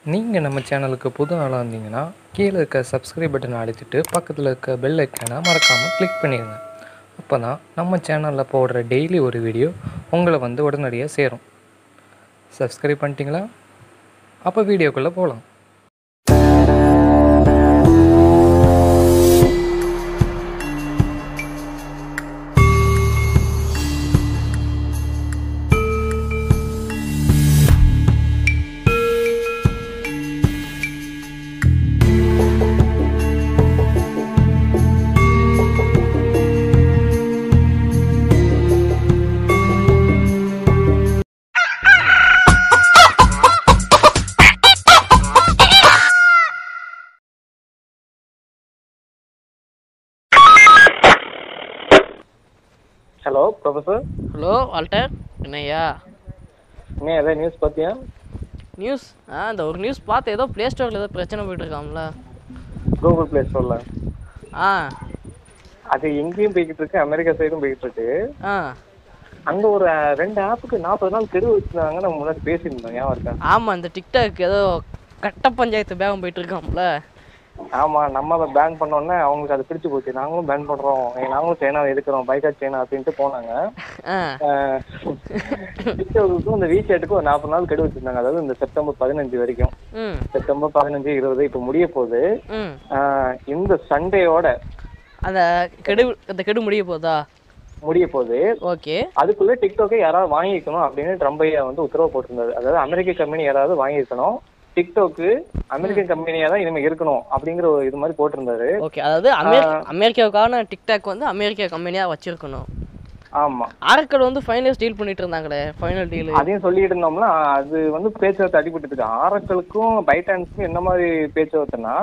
நீங்கள் நம்ம சேனலுக்கு புது ஆளாக இருந்தீங்கன்னா கீழே இருக்க சப்ஸ்கிரைப் பட்டனை அழுத்திட்டு பக்கத்தில் இருக்க பெல் ஐக்கானை மறக்காமல் கிளிக் பண்ணிடுங்க. அப்போ தான் நம்ம சேனலில் போடுற டெய்லி ஒரு வீடியோ உங்களை வந்து உடனடியாக சேரும். சப்ஸ்கிரைப் பண்ணிட்டீங்களா? அப்போ வீடியோக்குள்ளே போகலாம். Hello professor. ஹலோ வால்டர், என்னய்யா என்ன ஏதாவது நியூஸ் பார்த்தியா? நியூஸ் இந்த ஒரு நியூஸ் பார்த்து ஏதோ ப்ளே ஸ்டோரில் ஏதோ பிரச்சனை போயிட்டு இருக்காம்ல. கூகுள் ப்ளே ஸ்டோரில் ஆ அது எங்கேயும் போய்கிட்டு இருக்கு, அமெரிக்கா சைடும் போய்கிட்டு இருக்கு. அங்கே ஒரு 2 ஆப்புக்கு 40 நாள் கெடு வச்சுருந்தாங்க. நம்ம முன்னாடி பேசியிருந்தோம், ஞாபகம் இருக்கா? ஆமாம், இந்த டிக்டாக் ஏதோ கட்ட பஞ்சாயத்து பேகம் போயிட்டு இருக்காம்ல. ஆமாம், நம்ம அதை பேன் பண்ணோன்னே அவங்களுக்கு அது பிடிச்சி போச்சு. நாங்களும் பேன் பண்ணுறோம், நாங்களும் சைனாவை எடுக்கிறோம், பைக்காட் சைனா அப்படின்ட்டு போனாங்க. டிக்டாக்கு இந்த வீசேட்டுக்கு ஒரு 40 நாள் கெடு வச்சுருந்தாங்க. அதாவது இந்த செப்டம்பர் 15 வரைக்கும். செப்டம்பர் 15, 20 இப்போ முடிய போகுது. இந்த சண்டேயோட அந்த கெடு முடிய போகுது. ஓகே, அதுக்குள்ள டிக்டாக்கை யாராவது வாங்கிக்கணும் அப்படின்னு ட்ரம்ப் ஐயா வந்து உத்தரவு போட்டிருந்தாரு. அதாவது அமெரிக்க கம்பெனி யாராவது வாங்கியிருக்கணும், டிக்டாக்கு அமெரிக்கன் கம்பெனியா தான் இனிமே இருக்கணும் அப்படிங்கிற ஒரு இது மாதிரி போட்டிருந்தாரு. ஓகே, அதாவது அமெரிக்காவுக்கான டிக்டாக் வந்து அமெரிக்கா கம்பெனியா வச்சிருக்கணும். ஆமா, ஆரக்கல் வந்து ஃபைனல்ஸ் டீல் பண்ணிட்டு இருந்தாங்களே, ஃபைனல் டீல் அதையும் சொல்லிட்டு இருந்தோம்னா அது வந்து பேச்சுவார்த்தை அடிபட்டு இருக்கு. ஆரக்கலுக்கும் பைட்டான்ஸுக்கும் என்ன மாதிரி பேச்சுவார்த்தைன்னா,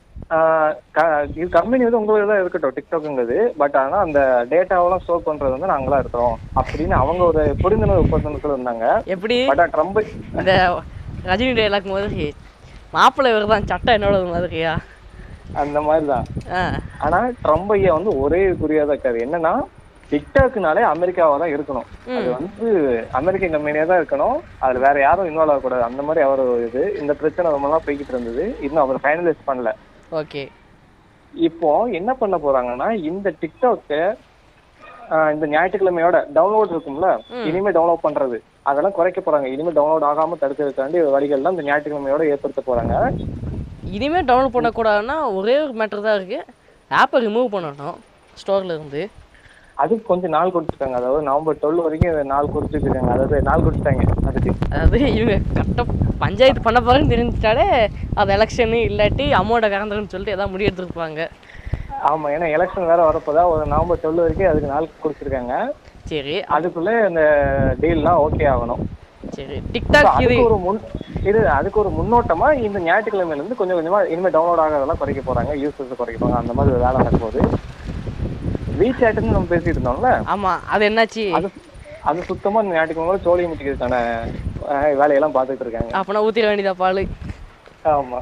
கம்பெனி வந்து உங்களுக்கு தான் இருக்கட்டும் டிக்டாக்குங்கிறது, பட் ஆனால் அந்த டேட்டாவெல்லாம் ஸ்டோர் பண்றது வந்து நாங்களா இருக்கிறோம் அப்படின்னு அவங்க ஒரு புரிந்துணர்வு ஒப்பந்தத்தில் இருந்தாங்க. எப்படி ட்ரம்ப் இந்த ரஜினி டைலாக் மாதிரி மாப்பிள்ளை இவர் தான் சட்டம் என்னோட மாதிரியா, அந்த மாதிரி தான். ஆனா ட்ரம்ப் ஐயா வந்து ஒரே குறியாதான் இருக்காரு, என்னன்னா டிக்டாக்னாலே அமெரிக்காவா தான் இருக்கணும், அது வந்து அமெரிக்கன் கம்பெனியா தான் இருக்கணும், அதுல வேற யாரும் இன்வால்வ் ஆகக்கூடாது, அந்த மாதிரி அவர் இது. இந்த பிரச்சனை ரொம்ப நாள் போய்கிட்டு இருந்தது, இன்னும் அவர் ஃபைனலைஸ் பண்ணல. ஓகே, இப்போ என்ன பண்ண போறாங்கன்னா, இந்த டிக்டாக் இந்த ஞாயிற்றுக்கிழமையோட டவுன்லோட் இருக்கும்ல, இனிமே டவுன்லோட் பண்றது அதெல்லாம் குறைக்க போறாங்க. இனிமே டவுன்லோட் ஆகாம தடுக்கிறதுக்காண்டி வழிகள்லாம் இந்த ஞாயிற்றுக்கிழமையோட ஏற்படுத்த போறாங்க. இனிமே டவுன்லோட் பண்ணக்கூடாதுன்னா ஒரே ஒரு மேட்டர் தான் இருக்கு, ஆப்பை ரிமூவ் பண்ணணும் ஸ்டோர்ல இருந்து. அதுக்கு கொஞ்சம் நாள் கொடுத்துருக்காங்க, அதாவது நவம்பர் 12 வரைக்கும் நாள் கொடுத்துருக்காங்க. அதாவது நாள் கொடுத்துட்டாங்க அதுக்கு. அதாவது இவங்க கரெக்டாக பஞ்சாயத்து பண்ண போறேன்னு தெரிஞ்சிட்டாலே அது எலெக்ஷனு இல்லாட்டி அமௌண்ட்டை கறந்துன்னு சொல்லிட்டு எதாவது முடிவு எடுத்துருப்பாங்க. ஆமா, ஏன்னா எலெக்ஷன் வேற வரப்போதா, ஒரு நவம்பர் 12 வரைக்கும் அதுக்கு நாள் கொடுத்துருக்காங்க. சரி, அதுக்குள்ள இந்த டீல்லாம் ஓகே ஆகணும். சரி, டிக்டாக் அதுக்கு ஒரு முன்னோட்டமா இந்த ஞாயிற்றுக்கிழமையில இருந்து கொஞ்சம் கொஞ்சமா இனிமே டவுன்லோட் ஆகிறதெல்லாம் குறைக்க போறாங்க, யூசர்ஸ் குறைக்க போறாங்க. அந்த மாதிரி வேலை நடக்கும்போது வீசாட்டுன்னு நம்ம பேசிட்டு இருந்தோம்ல. ஆமா, அது என்னாச்சு? அது சுத்தமா ஞாயிற்றுக்கிழமை சோழியை முட்டிக்கிறதுக்கான வேலையெல்லாம் பார்த்துட்டு இருக்காங்க. அப்பனா ஊத்திர வேண்டியதா பால். ஆமா,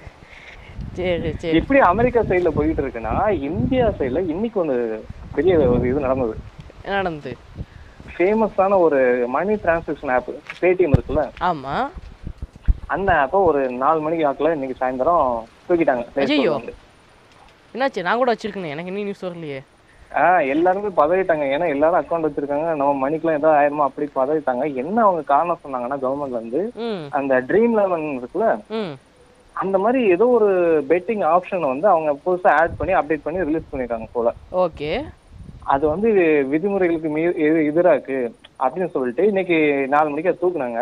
சரி சரி. இப்படி அமெரிக்கா சைட்ல போயிட்டு இருக்குன்னா, இந்தியா சைட்ல இன்னைக்கு ஒரு பெரிய ஒரு இது நடந்தது. என்ன நடந்தது? ஃபேமஸான ஒரு மணி டிரான்சாக்ஷன் ஆப் பேடிஎம் இருக்குல்ல, ஆமா, அந்த ஆப்பை ஒரு 4 மணிக்கு ஆக்கல இன்னைக்கு சாயந்தரம் தூக்கிட்டாங்க. ஐயோ, என்னாச்சு? நான் கூட வச்சிருக்கேன், எனக்கு இன்னும் நியூஸ் வரலையே. எல்லாருமே பதவிட்டாங்க, ஏன்னா எல்லாரும் அக்கௌண்ட் வச்சிருக்காங்க, நம்ம மணிக்கெல்லாம் ஏதாவது ஆயிருமா அப்படி பதவிட்டாங்க. என்ன அவங்க காரணம் சொன்னாங்கன்னா, கவர்மெண்ட் வந்து அந்த ட்ரீம் 11 இருக்குல்ல, அந்த மாதிரி ஏதோ ஒரு பெட்டிங் ஆப்ஷன் வந்து அவங்க புதுசா ஆட் பண்ணி அப்டேட் பண்ணி ரிலீஸ் பண்ணிருக்காங்க போல. ஓகே, அது வந்து விதிமுறைகளுக்கு எதிராக்கு அப்படின்னு சொல்லிட்டு இன்னைக்கு 4 மணிக்கு அதை தூக்குனாங்க.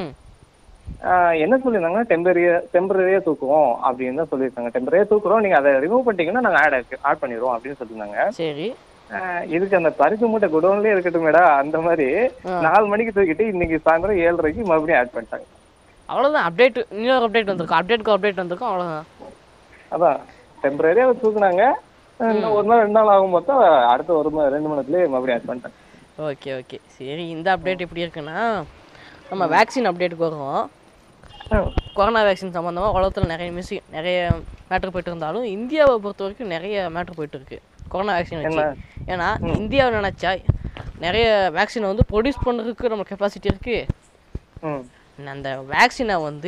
என்ன சொல்லியிருந்தாங்கன்னா, டெம்பரரியா தூக்குவோம் அப்படின்னு தான் சொல்லியிருக்காங்க. டெம்பரரியா தூக்குறோம், நீங்க அதை ரிமூவ் பண்ணிட்டீங்கன்னா நாங்க ஆட் பண்ணிடுவோம் அப்படின்னு சொல்லியிருந்தாங்க. சரி, இதுக்கு அந்த பரிசு மூட்டை குடோன்லயே இருக்கட்டுமேடா, அந்த மாதிரி 4 மணிக்கு தூக்கிட்டு இன்னைக்கு சாயந்தரம் 7:30 மறுபடியும் ஆட் பண்ணிட்டாங்க. அவ்வளவுதான், அப்டேட் இன்னொரு அப்டேட் வந்திருக்கும், அப்டேட் வந்திருக்கும், அவ்வளவுதான். அதான் டெம்பரரியா தூக்குனாங்க, ஒரு நாள் 2 நாள் ஆகும் பார்த்தா அடுத்த 2 மணி நேரத்துலேயே மறுபடியும் ஆட் பண்ணிட்டாங்க. ஓகே ஓகே, சரி. இந்த அப்டேட் எப்படி இருக்குன்னா, நம்ம வேக்சின் அப்டேட்டுக்கு வருவோம். கொரோனா வேக்சின் சம்மந்தமாக உலகத்தில் நிறைய மேட்ரு போயிட்டு இருந்தாலும் இந்தியாவை பொறுத்த வரைக்கும் நிறைய மேட்ரு போயிட்டு இருக்கு கொரோனா வேக்சின் வச்சு. ஏன்னா இந்தியாவை நினச்சா நிறைய வேக்சினை வந்து ப்ரொடியூஸ் பண்ணுறதுக்கு நம்ம கெப்பாசிட்டி இருக்குது. அந்த வேக்சினை வந்து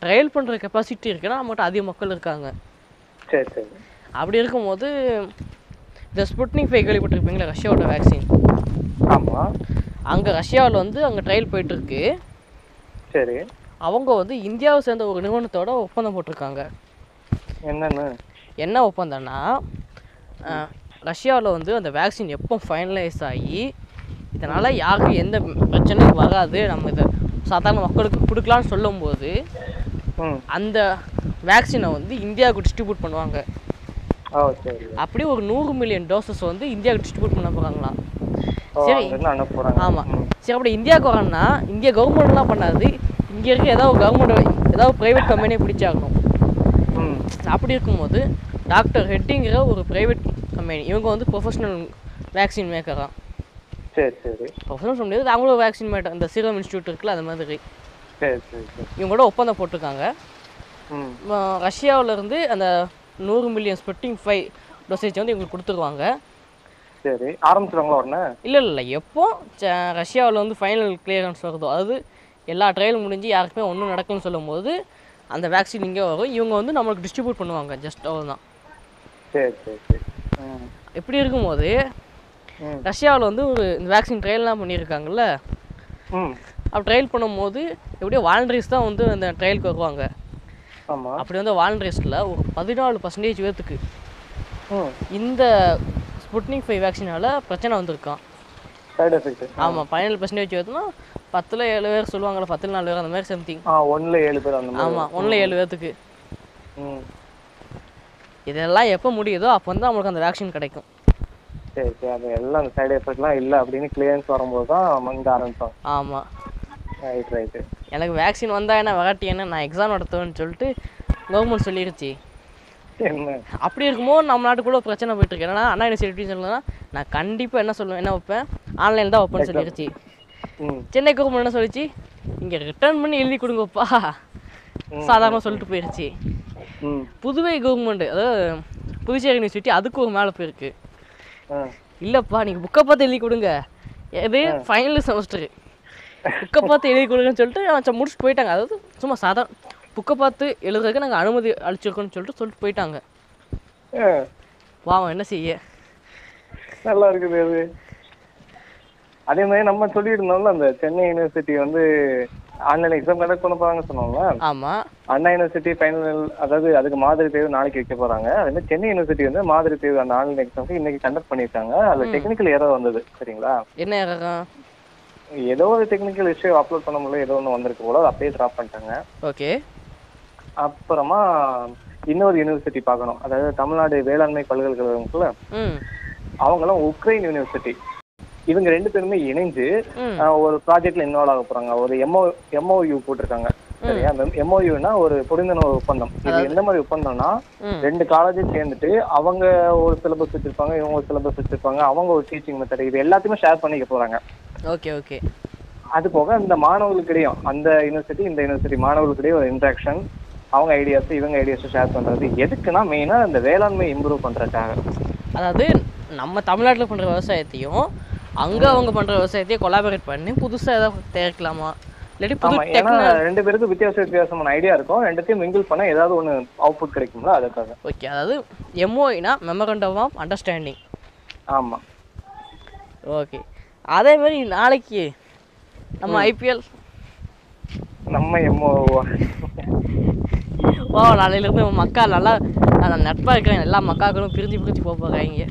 ட்ரையல் பண்ணுற கெப்பாசிட்டி இருக்குன்னா நம்மகிட்ட அதிக மக்கள் இருக்காங்க. சரி சரி. அப்படி இருக்கும்போது இந்த ஸ்புட்னிக் 5 கேள்விப்பட்டிருப்பீங்களா, ரஷ்யாவோட வேக்சின். ஆமாம். அங்கே ரஷ்யாவில் வந்து அங்கே ட்ரையல் போயிட்டுருக்கு. சரி. அவங்க வந்து இந்தியாவை சேர்ந்த ஒரு நிறுவனத்தோட ஒப்பந்தம் போட்டிருக்காங்க. என்னன்னு? என்ன ஒப்பந்தம்னா, ரஷ்யாவில் வந்து அந்த வேக்சின் எப்போ ஃபைனலைஸ் ஆகி இதனால் யாருக்கும் எந்த பிரச்சனையும் வராது, நம்ம இதை சாதாரண மக்களுக்கு கொடுக்கலான்னு சொல்லும்போது அந்த வேக்சினை வந்து இந்தியாவுக்கு டிஸ்ட்ரிபியூட் பண்ணுவாங்க. அப்படி ஒரு 100 மில்லியன் டோசஸ் வந்து இந்தியாவுக்கு டிஸ்ட்ரிபியூட் பண்ண போகிறாங்களாம். சரி. ஆமாம். சரி, அப்படி இந்தியாவுக்கு வரோன்னா இந்தியா கவர்மெண்ட்லாம் பண்ணாது, இங்கே இருக்க ஏதாவது கவர்மெண்ட் ஏதாவது ப்ரைவேட் கம்பெனியை பிடிச்சாகணும். அப்படி இருக்கும்போது டாக்டர் ஹெட்டிங்கிற ஒரு ப்ரைவேட் கம்பெனி, இவங்க வந்து ப்ரொஃபஷனல் வேக்சின் மேக்கராக. சரி சரி. ப்ரொஃபஷனல் சொல்ல முடியாது, அவங்களும் வேக்சின் மேக்கர், இந்த சீரம் இன்ஸ்டியூட் இருக்குல்ல அது மாதிரி. சரி சரி. இவங்களோட ஒப்பந்தம் போட்டிருக்காங்க. ரஷ்யாவிலேருந்து அந்த 100 மில்லியன் ஸ்புட்னிக் 5 டோசேஜ் வந்து இவங்களுக்கு கொடுத்துருவாங்க. சரி, ஆரம்பிச்சிருவாங்களா உடனே? இல்லை, எப்போ ரஷ்யாவில் வந்து ஃபைனல் கிளியரன்ஸ் வருதோ, அதாவது எல்லா ட்ரையலும் முடிஞ்சு யாருக்குமே ஒன்றும் நடக்கும்னு சொல்லும் போது அந்த வேக்சின் இங்கே வரும். இவங்க வந்து நம்மளுக்கு டிஸ்ட்ரிபியூட் பண்ணுவாங்க, ஜஸ்ட் அவ்வளோதான். சரி சரி சரி. எப்படி இருக்கும்போது ரஷ்யாவில் வந்து ஒரு இந்த வேக்சின் ட்ரையல்லாம் பண்ணியிருக்காங்கல்ல, அப்போ ட்ரையல் பண்ணும்போது எப்படியோ வாலண்டரிஸ் தான் வந்து அந்த ட்ரையலுக்கு வருவாங்க. அப்படி வந்து வாலண்டரிஸில் ஒரு 14% பேர்த்துக்கு இந்த ஸ்புட்னிக் 5 வேக்சினால் பிரச்சனை வந்திருக்கான். ஆமாம், 17% பேர்த்துனா 10ல் 7 பேர் சொல்லுவாங்கள்ல, 10ல் 4 பேர் அந்த மாதிரி சம்திங். 1ல் 7 பேர் அந்த மாதிரி. ஆமாம், 1ல் 7 பேர்த்துக்கு. இதெல்லாம் எப்போ முடியுதோ அப்போ வந்து நம்மளுக்கு அந்த வேக்சின் கிடைக்கும். சரி சரி. அது எல்லாம் அந்த சைடு எஃபெக்ட்லாம் இல்லை அப்படின்னு கிளியரன்ஸ் வரும்போது தான் இங்கே ஆரம்பித்தோம். ஆமாம். Right right. எனக்கு வேக்சின் வந்தால் என்ன வெரைட்டி என்ன, நான் எக்ஸாம் நடத்துவேன்னு சொல்லிட்டு கவர்மெண்ட் சொல்லிருச்சு. என்ன அப்படி இருக்கும்போது நம்ம நாட்டுக்குள்ள பிரச்சனை போயிட்டுருக்கு. ஏன்னா அண்ணா யூனிவர்சிட்டி சொல்லணும்னா நான் கண்டிப்பாக என்ன சொல்லுவேன், என்ன வைப்பேன், ஆன்லைன் தான் வைப்பேன்னு சொல்லிருச்சு. சென்னை கவர்மெண்ட் என்ன சொல்லிச்சு, இங்கே ரிட்டர்ன் பண்ணி எழுதி கொடுங்கப்பா சாதாரணமாக சொல்லிட்டு போயிடுச்சு. புதுவை கவர்மெண்ட், அதாவது புதுச்சேரி யூனிவர்சிட்டி, அதுக்கு ஒரு மேலே போயிருக்கு. இல்லைப்பா நீங்கள் புக்கை பார்த்து எழுதி கொடுங்க, எது ஃபைனல் செமஸ்டரு புக்கை பார்த்து எழுதி கொடுங்கன்னு சொல்லிட்டு அவன் முடிச்சுட்டு போயிட்டாங்க. அதாவது சும்மா சாதாரண புக்கை பார்த்து எழுதுறதுக்கு நாங்கள் அனுமதி அளிச்சிருக்கோன்னு சொல்லிட்டு போயிட்டாங்க. வாங்க என்ன செய்ய. நல்லா இருக்குது அது. அதே மாதிரி நம்ம சொல்லிட்டு இருந்தோம்ல, அந்த சென்னை யூனிவர்சிட்டி வந்து ஆன்லைன் எக்ஸாம் கண்டக்ட் பண்ண போறாங்க சொன்னோம்ல. ஆமா, அண்ணா யூனிவர்சிட்டி ஃபைனல், அதாவது அதுக்கு மாதிரி தேர்வு நாளைக்கு வைக்க போறாங்க. அதே மாதிரி சென்னை யூனிவர்சிட்டி வந்து மாதிரி தேர்வு அந்த ஆன்லைன் எக்ஸாம்க்கு இன்னைக்கு கண்டக்ட் பண்ணிருக்காங்க. அதுல டெக்னிக்கல் எரர் வந்தது. சரிங்களா? என்ன எரர்? ஏதோ ஒரு டெக்னிக்கல் இஷ்யூ அப்லோட் பண்ண முடியல, ஏதோ ஒன்று வந்திருக்கு போல, அப்படியே ட்ராப் பண்ணிட்டாங்க. ஓகே. அப்புறமா இன்னொரு யூனிவர்சிட்டி பார்க்கணும், அதாவது தமிழ்நாடு வேளாண்மை பல்கலைக்கழகம்ல, அவங்களும் உக்ரைன் யூனிவர்சிட்டி, இவங்க 2 பேருமே இணைஞ்சு ஒரு ப்ராஜெக்ட்ல இன்வால்வ் ஆக போறாங்க. ஒரு எம்ஓயு போட்டிருக்காங்க. சரியா? அந்த எம்ஓயுனா ஒரு புரிந்துணர்வு ஒப்பந்தம். இது எந்த மாதிரி ஒப்பந்தம்னா, 2 காலேஜும் சேர்ந்துட்டு அவங்க ஒரு சிலபஸ் வச்சிருப்பாங்க, இவங்க ஒரு சிலபஸ் வச்சிருப்பாங்க, அவங்க ஒரு டீச்சிங் மெத்தட், இது எல்லாத்தையுமே ஷேர் பண்ணிக்க போறாங்க. Okay okay. அது போக இந்த மாணவர்களுக்கு இடையும், அந்த யூனிவர்சிட்டி இந்த யூனிவர்சிட்டி மாணவர்களுக்கு இடையே ஒரு இன்ட்ராக்ஷன், அவங்க ஐடியாஸ் இவங்க ஐடியாஸ் ஷேர் பண்றது. எதுக்குன்னா மெயினா இந்த வேளாண்மை இம்ப்ரூவ் பண்றதுக்காக. அதாவது நம்ம தமிழ்நாட்டில் பண்ற விவசாயத்தையும் அங்க அவங்க பண்ற விவசாயத்தையும் கொலாபரேட் பண்ணி புதுசா ஏதாவது தயாரிக்கலாமா, இல்லாட்டி புது டெக்னாலஜி. 2 பேருக்கு வித்தியாசமான ஐடியா இருக்கும், 2த்தையும் மிங்கிள் பண்ண ஏதாவது ஒன்று அவுட்புட் கிடைக்கும்ல, அதுக்காக. ஓகே. அதாவது எம்ஓனா மெமரண்டம் ஆஃப் அண்டர்ஸ்டாண்டிங். ஆமா. ஓகே. அதே மாதிரி நாளைக்கு நம்ம ஐபிஎல் நம்ம எம்ஓ வா, நாளையிலேருந்து மக்கா நல்லா நட்பாக இருக்கிறேன், எல்லா மக்காக்களும் பிரிஞ்சு போகிறாங்க.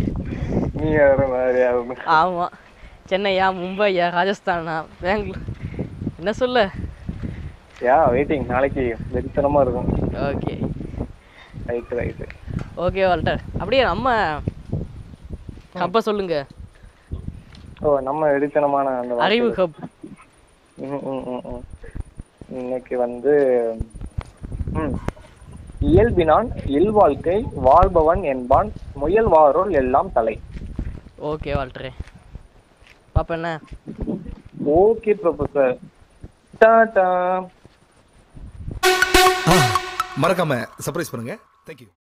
ஆமாம், சென்னையா, மும்பையா, ராஜஸ்தானா, பெங்களூர், என்ன சொல்ல, வெயிட்டிங், நாளைக்கு வெறித்தனமாக இருக்கும். Okay right. ஓகே வால்டர், அப்படியே நம்ம ஹப்பை சொல்லுங்க. நம்ம வெறித்தனமான அந்த அறிவு ஹப். இன்னைக்கு வந்து இயல்பினான் இல்வாழ்க்கை வாழ்பவன் என்பான், முயல் வாரோல் எல்லாம் தலை. ஓகே வால்டரே, பாப்பா என்ன. Okay professor, ta-ta. மறக்காம சர்ப்ரைஸ் பண்ணுங்க. தேங்க்யூ.